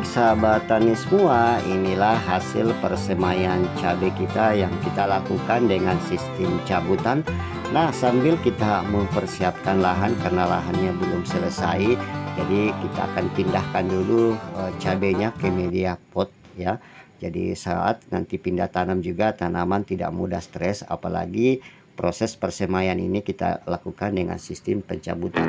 sahabat tani semua, inilah hasil persemaian cabai kita yang kita lakukan dengan sistem cabutan. Nah, sambil kita mempersiapkan lahan karena lahannya belum selesai, jadi kita akan pindahkan dulu cabainya ke media pot ya. Jadi saat nanti pindah tanam juga tanaman tidak mudah stres, apalagi proses persemaian ini kita lakukan dengan sistem pencabutan.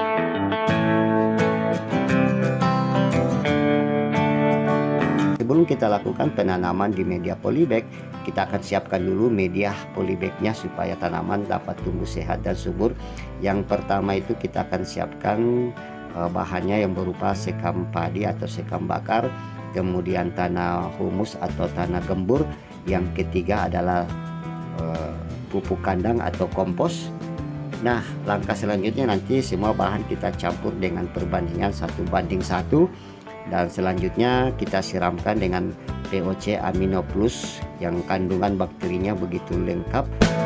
Sebelum kita lakukan penanaman di media polybag, kita akan siapkan dulu media polybagnya supaya tanaman dapat tumbuh sehat dan subur. Yang pertama itu kita akan siapkan bahannya yang berupa sekam padi atau sekam bakar, kemudian tanah humus atau tanah gembur, yang ketiga adalah pupuk kandang atau kompos. Nah, langkah selanjutnya nanti semua bahan kita campur dengan perbandingan 1:1, dan selanjutnya kita siramkan dengan POC Amino Plus yang kandungan bakterinya begitu lengkap.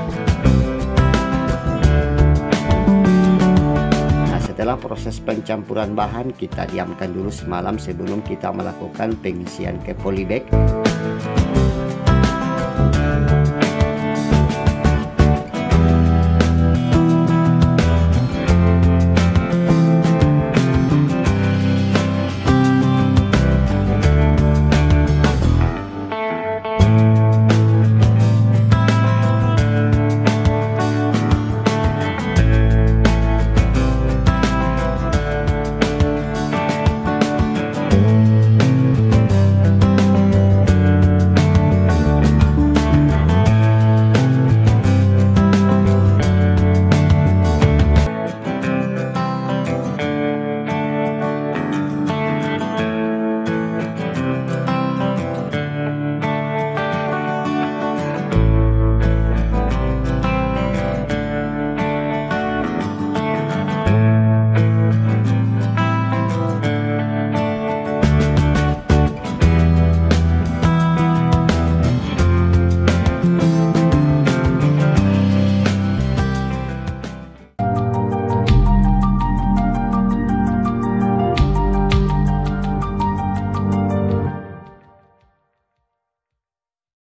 Nah, setelah proses pencampuran bahan, kita diamkan dulu semalam sebelum kita melakukan pengisian ke polybag.